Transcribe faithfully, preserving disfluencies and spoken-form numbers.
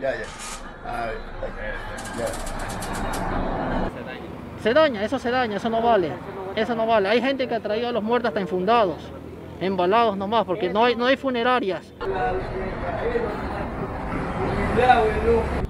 Ya, ya. A ver, ya. Se daña, eso se daña, eso no vale. Eso no vale. Hay gente que ha traído a los muertos hasta infundados, embalados nomás, porque no hay, no hay funerarias.